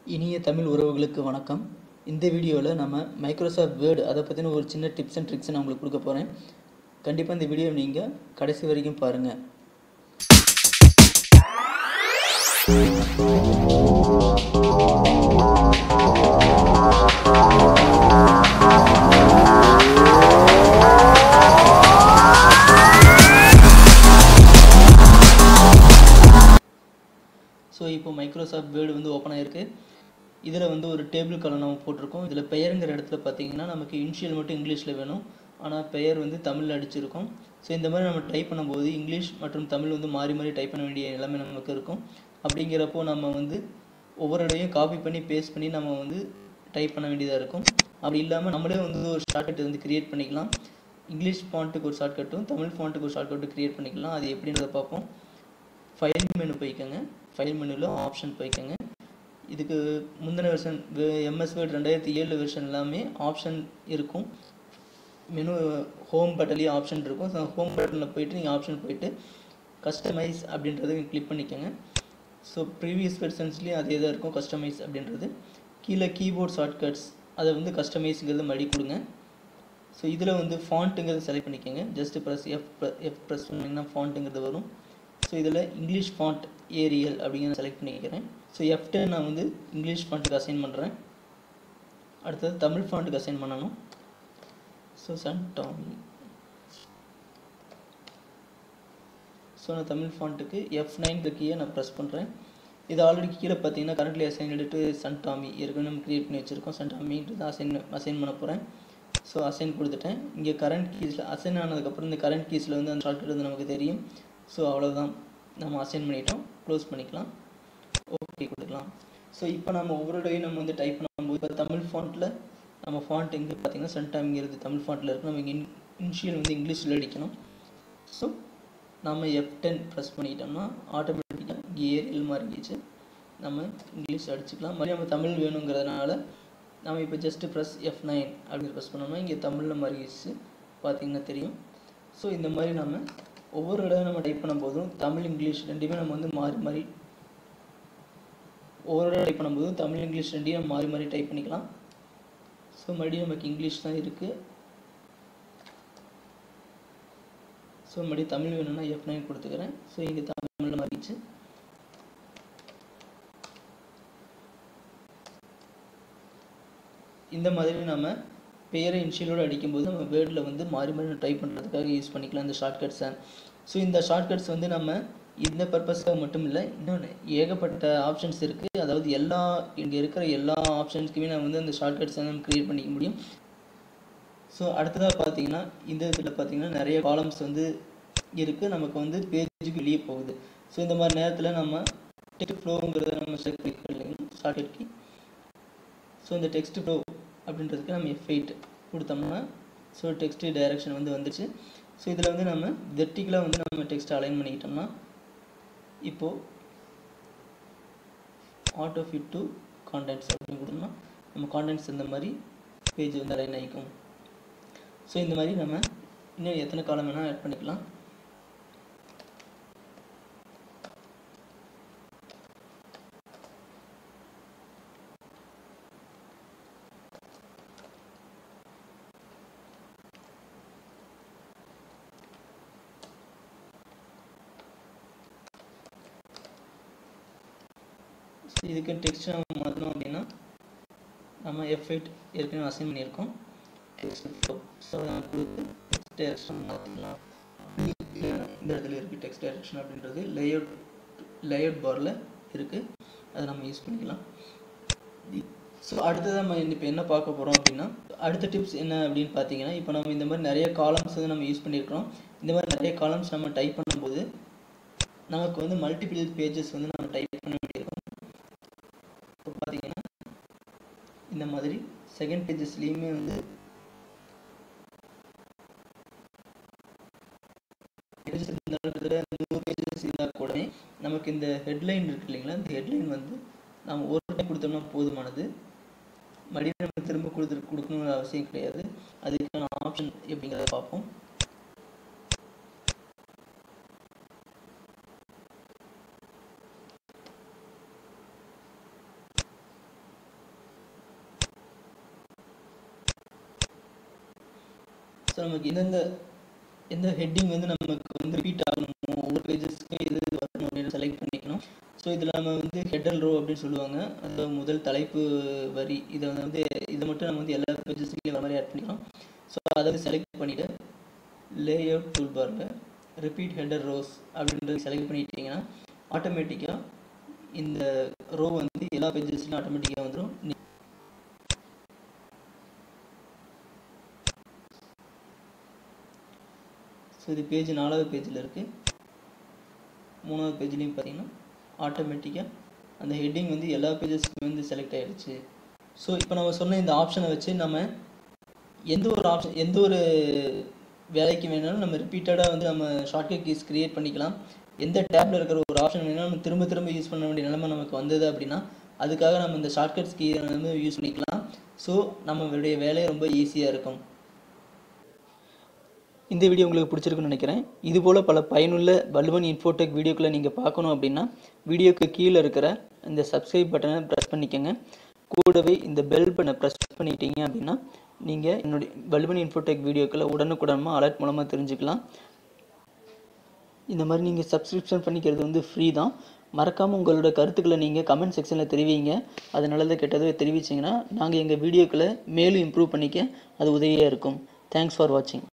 இனிய தமிழ் உறவுகளுக்கு வணக்கம். இந்த வீடியோவில் நம்ம மைக்ரோசாஃப்ட் வேர்டு அதை பற்றின ஒரு சின்ன டிப்ஸ் அண்ட் ட்ரிக்ஸ் நான் உங்களுக்கு கொடுக்க போகிறேன். கண்டிப்பாக இந்த வீடியோ நீங்கள் கடைசி வரைக்கும் பாருங்கள். ஸோ இப்போ மைக்ரோசாஃப்ட் வேர்டு வந்து ஓப்பன் ஆகிருக்கு. இதில் வந்து ஒரு டேபிள் காலம் நம்ம போட்டிருக்கோம். இதில் பெயருங்கிற இடத்துல பார்த்தீங்கன்னா நமக்கு இனிஷியல் மட்டும் இங்கிலீஷில் வேணும், ஆனால் பெயர் வந்து தமிழில் அடிச்சிருக்கும். ஸோ இந்த மாதிரி நம்ம டைப் பண்ணும்போது இங்கிலீஷ் மற்றும் தமிழ் வந்து மாறி மாறி டைப் பண்ண வேண்டிய நிலைமை நமக்கு இருக்கும். அப்படிங்கிறப்போ நம்ம வந்து ஒவ்வொரு இடையும் காப்பி பண்ணி பேஸ்ட் பண்ணி நம்ம வந்து டைப் பண்ண வேண்டியதாக இருக்கும். அப்படி இல்லாமல் நம்மளே வந்து ஒரு ஷார்ட்கட் வந்து க்ரியேட் பண்ணிக்கலாம். இங்கிலீஷ் ஃபாண்ட்டுக்கு ஒரு ஷார்ட்கட்டும் தமிழ் ஃபாண்ட்டுக்கு ஒரு ஷார்ட்கட்டும் க்ரியேட் பண்ணிக்கலாம். அது எப்படின்றத பார்ப்போம். ஃபைல் மெனு போய்க்கோங்க. ஃபைல் மெனுவில் ஆப்ஷன் போய்க்கோங்க. இதுக்கு முந்தின வெர்ஷன் எம்எஸ் வேர்ட் 2007 வெர்ஷன் எல்லாமே ஆப்ஷன் இருக்கும். மெனு ஹோம் பட்டன்லேயே ஆப்ஷன் இருக்கும். ஸோ ஹோம் பட்டனில் போய்ட்டு நீங்கள் ஆப்ஷன் போய்ட்டு கஸ்டமைஸ் அப்படின்றத கிளிக் பண்ணிக்கோங்க. ஸோ ப்ரீவியஸ் வெர்ஷன்ஸ்லேயும் அதே தான் இருக்கும் கஸ்டமைஸ் அப்படின்றது. கீழே கீபோர்ட் ஷார்ட்கட்ஸ் அதை வந்து கஸ்டமைஸுங்கிறது மடி கொடுங்க. ஸோ இதில் வந்து ஃபாண்ட்டுங்கிறது செலக்ட் பண்ணிக்கோங்க. ஜஸ்ட் ப்ரெஸ் எஃப் ப்ரெஸ் பண்ணிங்கன்னா ஃபாண்ட்டுங்கிறது வரும். ஸோ இதில் இங்கிலீஷ் ஃபாண்ட் ஏரியல் அப்படிங்கிறத செலக்ட் பண்ணிக்கிறேன். ஸோ F10 நான் வந்து இங்கிலீஷ் ஃபாண்ட்டுக்கு அசைன் பண்ணுறேன். அடுத்தது தமிழ் ஃபாண்ட்டுக்கு அசைன் பண்ணணும். So Suntommy. ஸோ நான் தமிழ் ஃபாண்ட்டுக்கு F9 கீயை நான் ப்ரெஸ் பண்ணுறேன். இது ஆல்ரெடி கீழே பார்த்தீங்கன்னா கரண்ட்லி அசைன் எடுத்து சன்டாமி ஏற்கனவே நம்ம க்ரியேட் பண்ணி வச்சுருக்கோம். சன்டாமின்றது அசைன் பண்ண போகிறேன். ஸோ அசைன் கொடுத்துட்டேன். இங்கே கரண்ட் கீஸில் அசைன் ஆனதுக்கப்புறம் இந்த கரண்ட் கீஸில் வந்து அந்த ஷார்ட்கட் வந்து நமக்கு தெரியும். ஸோ அவ்வளோதான், நம்ம அசைன் பண்ணிட்டோம். க்ளோஸ் பண்ணிக்கலாம், ஓகே கொடுக்கலாம். ஸோ இப்போ நம்ம ஒவ்வொரு டையும் நம்ம வந்து டைப் பண்ணும்போது இப்போ தமிழ் ஃபாண்ட்டில் நம்ம ஃபாண்ட் எங்கே பார்த்தீங்கன்னா சன்டாமிங்கிறது தமிழ் ஃபாண்ட்டில் இருக்குது. நம்ம இங்கே இனிஷியல் வந்து இங்கிலீஷில் அடிக்கணும். ஸோ நம்ம F10 ப்ரெஸ் பண்ணிக்கிட்டோம்னா ஆட்டோமேட்டிக்காக இங்கே ஏரியல் மாறிடுச்சு. நம்ம இங்கிலீஷ் அடிச்சுக்கலாம். மறுபடியும் நம்ம தமிழ் வேணுங்கிறதுனால நம்ம இப்போ ஜஸ்ட்டு ப்ரெஸ் F9 அப்படின்னு ப்ரெஸ் பண்ணோம்னா இங்கே தமிழில் மாறிடுச்சு, பார்த்தீங்கன்னா தெரியும். ஸோ இந்த மாதிரி நம்ம ஒவ்வொரு இடம் நம்ம டைப் பண்ணும்போதும் தமிழ் இங்கிலீஷ் ரெண்டுமே நம்ம வந்து மாறி மாறி ஒவ்வொரு இடம் டைப் பண்ணும்போதும் தமிழ் இங்கிலீஷ் ரெண்டையும் நம்ம மாறி மாறி டைப் பண்ணிக்கலாம். ஸோ மறுபடியும் நமக்கு இங்கிலீஷ் தான் இருக்குது. ஸோ மறுபடியும் தமிழ் வேணும்னா F9 கொடுத்துக்கிறேன். ஸோ இங்கே தமிழில் மாறிடுச்சு. இந்த மாதிரி நம்ம பெயரை இனிஷியலோடு அடிக்கும்போது நம்ம வேர்டில் வந்து மாறி மாறி டைப் பண்ணுறதுக்காக யூஸ் பண்ணிக்கலாம் இந்த ஷார்ட்கட்ஸை. ஸோ இந்த ஷார்ட்கட்ஸ் வந்து நம்ம இந்த பர்பஸ்க்காக மட்டும் இல்லை, இன்னொன்று ஏகப்பட்ட ஆப்ஷன்ஸ் இருக்குது. அதாவது இங்கே இருக்கிற எல்லா ஆப்ஷன்ஸ்க்குமே நம்ம வந்து அந்த ஷார்ட்கட்ஸை நம்ம க்ரியேட் பண்ணிக்க முடியும். ஸோ அடுத்ததாக பார்த்தீங்கன்னா இந்த இதில் பார்த்தீங்கன்னா நிறைய காலம்ஸ் வந்து இருக்குது. நமக்கு வந்து பேஜுக்கு வெளியே போகுது. ஸோ இந்த மாதிரி நேரத்தில் நம்ம டெக்ஸ்ட் ஃப்ளோங்கிறத நம்ம செலக்ட் பண்ணிக்கலாம் ஷார்ட்கட் கீ. ஸோ இந்த டெக்ஸ்ட் ஃப்ளோ அப்படின்றதுக்கு நம்ம F8 கொடுத்தோம்னா ஸோ டெக்ஸ்ட் டைரக்ஷன் வந்து வந்துச்சு. ஸோ இதில் வந்து நம்ம வெர்டிகலாக வந்து நம்ம டெக்ஸ்ட்டை அலைன் பண்ணிக்கிட்டோம்னா இப்போது ஆட்டோ ஃபிட் டு கான்டென்ட்ஸ் அப்படின்னு கொடுத்தோம்னா நம்ம கான்டென்ட்ஸ் இந்த மாதிரி பேஜ் வந்து அலைன் ஆகிக்கும். ஸோ இந்த மாதிரி நம்ம இன்னும் எத்தனை காலம் வேணால் ஆட் பண்ணிக்கலாம். இதுக்கு டெக்ஸ்ட் நம்ம மாற்றணும் அப்படின்னா நம்ம F8 ஏற்கனவே அசைன் பண்ணியிருக்கோம். டெக்ஸ்ட் ஃப்ளோ ஸோ கொடுத்து டெக்ஸ்ட் டைரக்ஷன் மாற்றிக்கலாம். இந்த இடத்துல இருக்குது டெக்ஸ்ட் டைரக்ஷன் அப்படின்றது லேஅவுட் பாரில் இருக்குது, அதை நம்ம யூஸ் பண்ணிக்கலாம். ஸோ அடுத்தது நம்ம இப்போ என்ன பார்க்க போகிறோம் அப்படின்னா அடுத்த டிப்ஸ் என்ன அப்படின்னு பார்த்தீங்கன்னா இப்போ நம்ம இந்த மாதிரி நிறைய காலம்ஸ் வந்து நம்ம யூஸ் பண்ணியிருக்கிறோம். இந்த மாதிரி நிறைய காலம்ஸ் நம்ம டைப் பண்ணும்போது நமக்கு வந்து மல்டிபிள் பேஜஸ் வந்து நம்ம டைப் பண்ண வேண்டியிருக்கும். இப்போ பார்த்தீங்கன்னா இந்த மாதிரி செகண்ட் பேஜஸ்லேயுமே வந்து நூறு பேஜஸ் இருந்தால் கூட நமக்கு இந்த ஹெட்லைன் இருக்கு இல்லைங்களா, இந்த ஹெட்லைன் வந்து நம்ம ஒரு டைம் கொடுத்தோம்னா போதுமானது. மறுபடியும் நம்ம திரும்ப கொடுக்கணுங்கிற அவசியம் கிடையாது. அதுக்கான ஆப்ஷன் எப்படிங்கிறத பார்ப்போம். நமக்கு எந்த ஹெட்டிங் வந்து நமக்கு வந்து ரிப்பீட் ஆகணுமோ ஒவ்வொரு பேஜஸ்க்கும் எது வரணும் அப்படின்னு செலக்ட் பண்ணிக்கணும். ஸோ இதில் நம்ம வந்து ஹெடர் ரோ அப்படின்னு சொல்லுவாங்க, அந்த முதல் தலைப்பு வரி, இதை மட்டும் நம்ம வந்து எல்லா பேஜஸ்லையும் வர மாதிரி ஆட் பண்ணிக்கலாம். ஸோ அதை செலக்ட் பண்ணிவிட்டு லேஅவுட் டூல் பாரில் ரிப்பீட் ஹெடர் ரோஸ் அப்படின்றத செலக்ட் பண்ணிட்டீங்கன்னா ஆட்டோமேட்டிக்காக இந்த ரோ வந்து எல்லா பேஜஸ்லையும் ஆட்டோமேட்டிக்காக வந்துடும். ஸோ இது பேஜ் 4வது பேஜில் இருக்குது. 3வது பேஜ்லேயும் பார்த்தீங்கன்னா ஆட்டோமேட்டிக்காக அந்த ஹெட்டிங் வந்து எல்லா பேஜஸ்க்குமே வந்து செலக்ட் ஆகிடுச்சு. ஸோ இப்போ நம்ம சொன்ன இந்த ஆப்ஷனை வச்சு நம்ம எந்த ஒரு வேலைக்கு வேணாலும் நம்ம ரிப்பீட்டடாக வந்து நம்ம ஷார்ட்கட் கீஸ் க்ரியேட் பண்ணிக்கலாம். எந்த டேப்பில் இருக்கிற ஒரு ஆப்ஷன் வேணாலும் நம்ம திரும்ப யூஸ் பண்ண வேண்டிய நிலைமை நமக்கு வந்தது அப்படின்னா அதுக்காக நம்ம இந்த ஷார்ட்கட்ஸ் கீ வந்து யூஸ் பண்ணிக்கலாம். ஸோ நம்மளுடைய வேலையை ரொம்ப ஈஸியாக இருக்கும். இந்த வீடியோ உங்களுக்கு பிடிச்சிருக்குன்னு நினைக்கிறேன். இதுபோல் பல பயனுள்ள வல்லுவன் இன்ஃபோடெக் வீடியோக்களை நீங்கள் பார்க்கணும் அப்படின்னா வீடியோக்கு கீழே இருக்கிற இந்த சப்ஸ்கிரைப் பட்டனை ப்ரெஸ் பண்ணிக்கோங்க. கூடவே இந்த பெல் பட்டனை ப்ரெஸ் பண்ணிட்டீங்க அப்படின்னா நீங்கள் என்னுடைய வல்லுவன் இன்ஃபோடெக் வீடியோக்களை உடனுக்குடனமாக அலர்ட் மூலமாக தெரிஞ்சுக்கலாம். இந்த மாதிரி நீங்கள் சப்ஸ்கிரிப்ஷன் பண்ணிக்கிறது வந்து ஃப்ரீ தான். மறக்காமல் உங்களோட கருத்துக்களை நீங்கள் கமெண்ட் செக்ஷனில் தெரிவிங்க. அது நல்லதை கெட்டதை தெரிவிச்சிங்கன்னா நாங்கள் எங்கள் வீடியோக்களை மேலும் இம்ப்ரூவ் பண்ணிக்க அது உதவியாக இருக்கும். தேங்க்ஸ் ஃபார் வாட்சிங்.